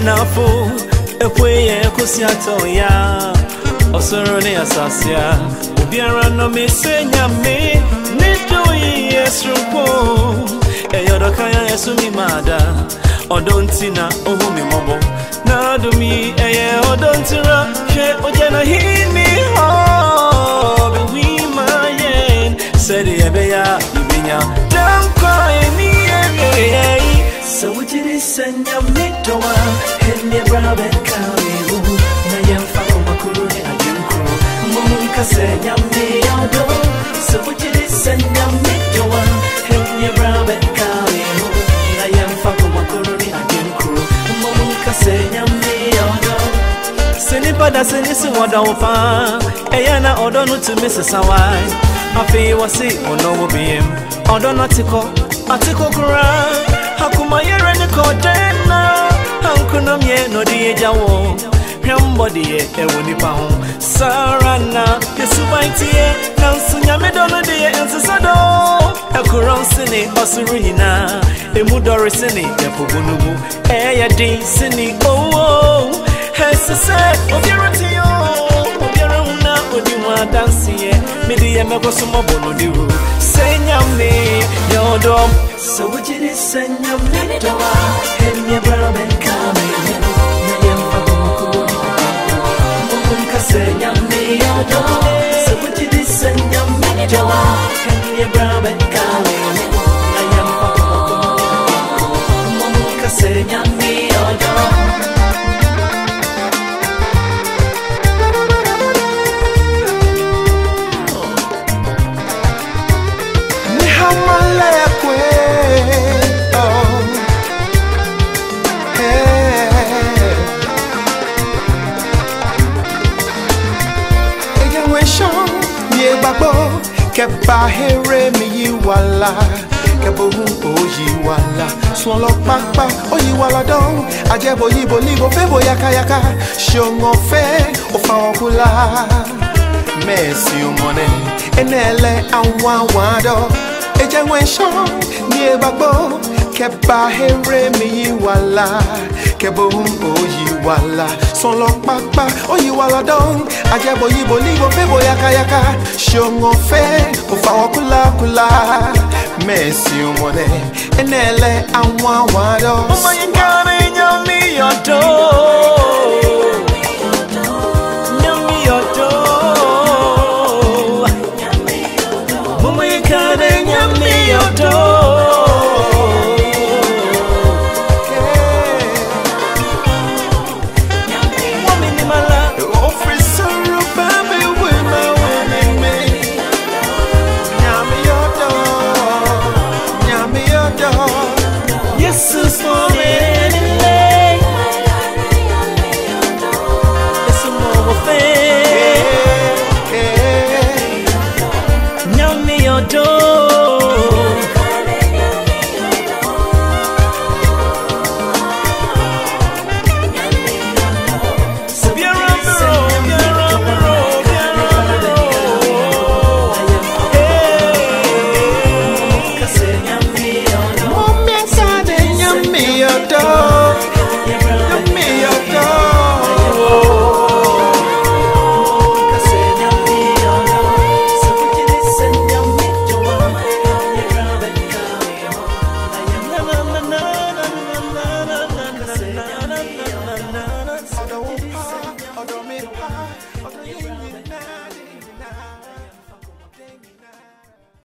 nafo ekwe kusiato ya osoro ne asasia obiara no me senya me nido yesrupo eyodokaya yesumi mada odontina ohumi mobo na dumi odontira she ojana hini ho be we mayen said ebeya ibinya dampa eni so what did it send ya mitowa hende brabe kawe na yemfa komakuru ne ajenko mumu kasenya miodo so what did it send ya mitowa hende brabe kawe na yemfa komakuru ne ajenko mumu kasenya miodo seni pada seni si wada ofa eyana odo no to miss sawai afi wasi ono obiem odo natiko atiko kura hakuma yere ni kodena hankuna mye no die jawo hwembodi ewo nipa ho sarana yesubantie nansunya medono de ensesado akuron sini osuru nyina emudore sini yapobunumu eya din sini oh hesese obierantio obieruna odimwa dansie medi yemekosumo bono diru senya me yodom so what you senya me doa henya brabe kame na yemfa komakuru mukunka senya me yodom so what you senya me doa henya brabe kame na yemfa komakuru mukunka senya me yodom Kepa here mi yiwala kebohun oyiwala swolo papa oyiwala don ajebo yibo libo febo yaka shongo fe ofawokula Messi umone enele anwa wado ejenwe shon ni ebagbo kepa here mi yiwala kebohun oyiwala swolo papa oyiwala don ajebo yibo libo febo yaka shongo fe ofawokula Messi umone enele anwa wado mama yingane nyami yodo nyami yodo mama yingane nyami yodo Jesus for me anyway. It's a more fair. Now me your door.